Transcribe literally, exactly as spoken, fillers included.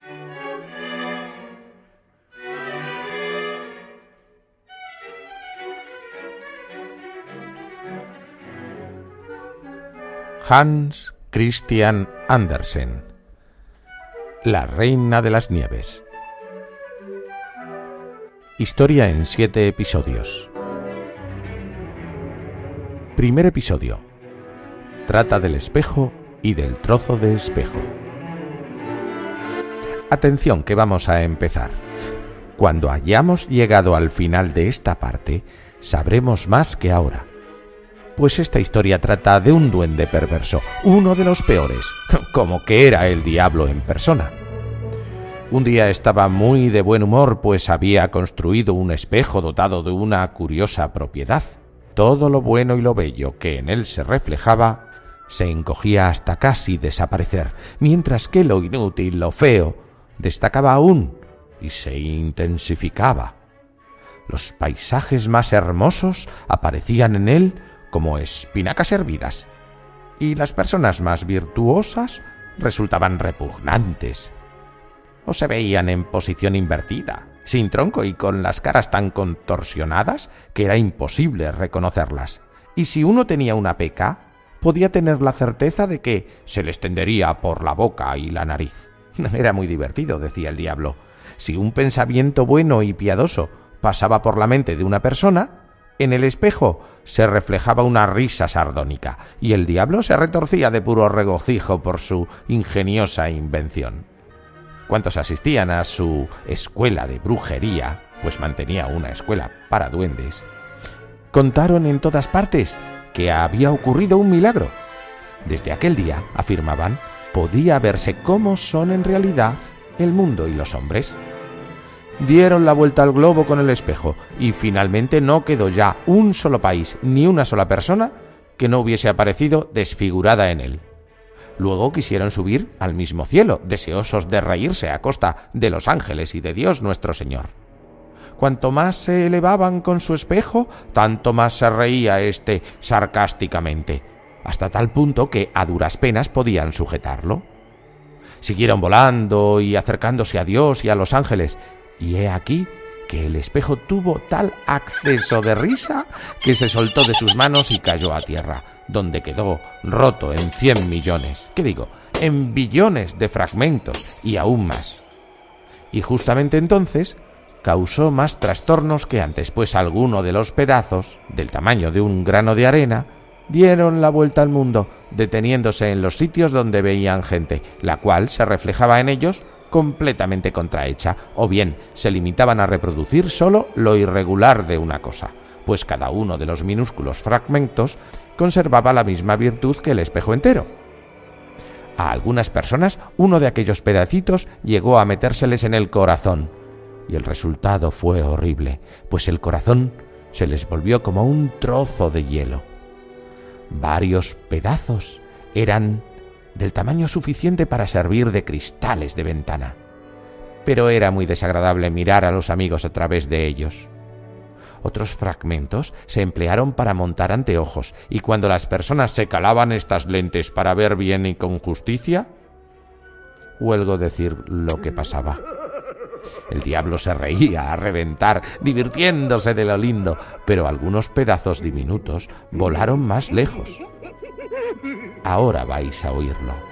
Hans Christian Andersen, La Reina de las Nieves. Historia en siete episodios. Primer episodio. Trata del espejo y del trozo de espejo. Atención, que vamos a empezar. Cuando hayamos llegado al final de esta parte, sabremos más que ahora. Pues esta historia trata de un duende perverso, uno de los peores, como que era el diablo en persona. Un día estaba muy de buen humor, pues había construido un espejo dotado de una curiosa propiedad. Todo lo bueno y lo bello que en él se reflejaba se encogía hasta casi desaparecer, mientras que lo inútil, lo feo, destacaba aún y se intensificaba. Los paisajes más hermosos aparecían en él como espinacas hervidas, y las personas más virtuosas resultaban repugnantes, o se veían en posición invertida, sin tronco y con las caras tan contorsionadas que era imposible reconocerlas. Y si uno tenía una peca, podía tener la certeza de que se le extendería por la boca y la nariz. Era muy divertido, decía el diablo. Si un pensamiento bueno y piadoso pasaba por la mente de una persona, en el espejo se reflejaba una risa sardónica, y el diablo se retorcía de puro regocijo por su ingeniosa invención. ¿Cuántos asistían a su escuela de brujería, pues mantenía una escuela para duendes? Contaron en todas partes que había ocurrido un milagro. Desde aquel día, afirmaban, podía verse cómo son en realidad el mundo y los hombres. Dieron la vuelta al globo con el espejo y finalmente no quedó ya un solo país ni una sola persona que no hubiese aparecido desfigurada en él. Luego quisieron subir al mismo cielo, deseosos de reírse a costa de los ángeles y de Dios nuestro Señor. Cuanto más se elevaban con su espejo, tanto más se reía éste sarcásticamente, hasta tal punto que a duras penas podían sujetarlo. Siguieron volando y acercándose a Dios y a los ángeles, y he aquí que el espejo tuvo tal acceso de risa que se soltó de sus manos y cayó a tierra, donde quedó roto en cien millones, ¿qué digo?, en billones de fragmentos y aún más. Y justamente entonces causó más trastornos que antes, pues alguno de los pedazos, del tamaño de un grano de arena, dieron la vuelta al mundo, deteniéndose en los sitios donde veían gente, la cual se reflejaba en ellos completamente contrahecha, o bien se limitaban a reproducir solo lo irregular de una cosa, pues cada uno de los minúsculos fragmentos conservaba la misma virtud que el espejo entero. A algunas personas uno de aquellos pedacitos llegó a metérseles en el corazón, y el resultado fue horrible, pues el corazón se les volvió como un trozo de hielo. Varios pedazos eran del tamaño suficiente para servir de cristales de ventana, pero era muy desagradable mirar a los amigos a través de ellos. Otros fragmentos se emplearon para montar anteojos, y cuando las personas se calaban estas lentes para ver bien y con justicia, huelgo decir lo que pasaba. El diablo se reía a reventar, divirtiéndose de lo lindo, pero algunos pedazos diminutos volaron más lejos. Ahora vais a oírlo.